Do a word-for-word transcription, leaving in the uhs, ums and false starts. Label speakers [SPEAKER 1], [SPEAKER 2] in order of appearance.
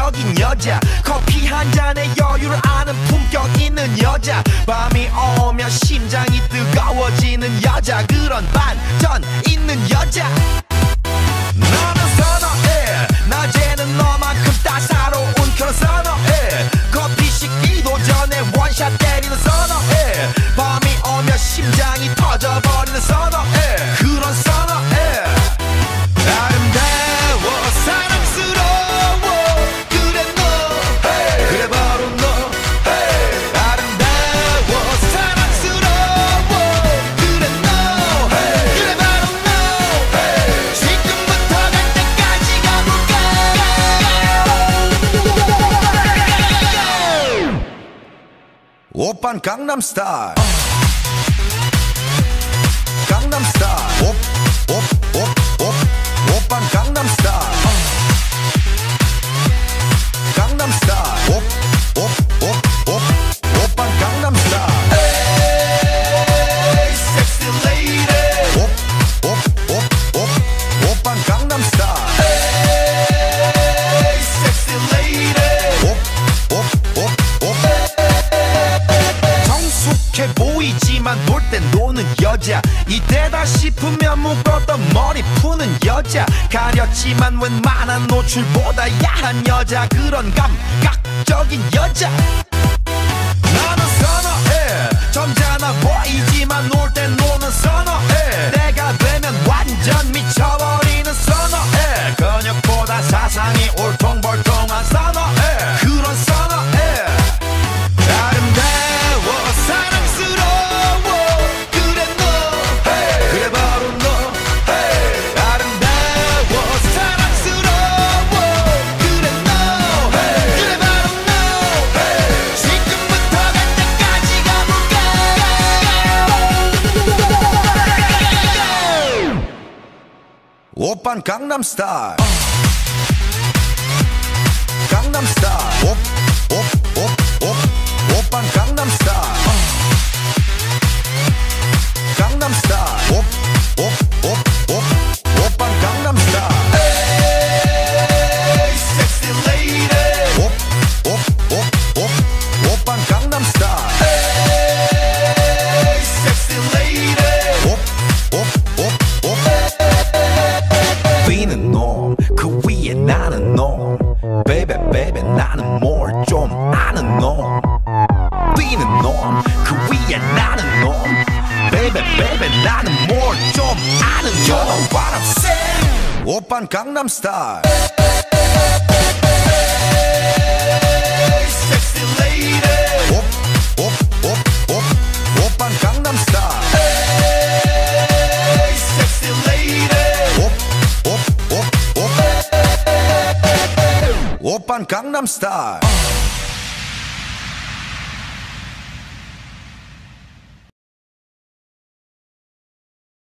[SPEAKER 1] 감각적인 여자 커피 한 잔에 여유를 아는 품격 있는 여자 밤이 오면 심장이 뜨거워지는 여자 그런 반전 있는 여자 너는 선어해 낮에는 너만큼 따사로운 그런 선어해 커피 식기도 전에 원샷 때리는 선어해 밤이 오면 심장이 터져버리는 선어해 그런 선어해 아름다워 사랑스러워 그래 너 hey. 그래 바로 너 hey. 아름다워 사랑스러워 그래 너 hey. 그래 바로 너 hey. 지금부터 갈 때까지 가볼까 오빤 강남스타일 강남스타일 옵옵옵옵 오빤 강남스타일 강남스타일 옵옵옵옵 오빤 강남스타일 에이 섹시 레이디 옵옵옵옵 오빤 강남스타일 에이 섹시 레이디 옵옵옵옵 성숙해 보이지만 놀 땐 노는 여자 이때다 싶으면 묶었던 머리 푸는 여자 가렸지만 웬만한 노출보다 야한 여자 그런 감각적인 여자 나는 선어해 점잖아 보이지만 놀 땐 노는 선어해 내가 되면 완전 미쳐버리는 선어해 근육보다 사상이 울퉁불퉁한 선어해 그런 선어해 아름다워 사랑스러워 그래 너 hey. 그래 바로 너 hey. 아름다워 사랑스러워 그래 너 hey. 그래 바로 너 hey. 지금부터 갈 때까지 가볼까 오빤 강남스타일 강남스타일 옵옵옵옵 오빤 강남스타일 강남스타일 옵옵옵옵 오빤 강남스타일 에이 섹시 레이디 옵옵옵옵 오빤 강남스타일 에이 섹시 레이디 옵옵옵옵 뛰는 놈 그 위에 나는 놈 베이베 베이베 나는 뭘 좀 아는 놈 뛰는 놈 그 위에 나는 놈 베이베 베이베 나는 뭘 좀 아는 놈 You know what I'm saying 오빤 강남스타일 섹시 레이디 옵옵옵옵 오빤 강남스타일 섹시 레이디 옵옵옵옵 오빤 강남스타일